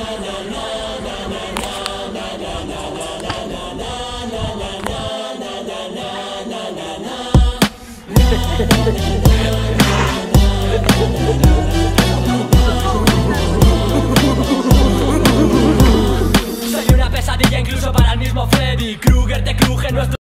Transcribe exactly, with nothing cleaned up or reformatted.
Soy una pesadilla incluso para el mismo Freddy Krueger, te cruje nuestro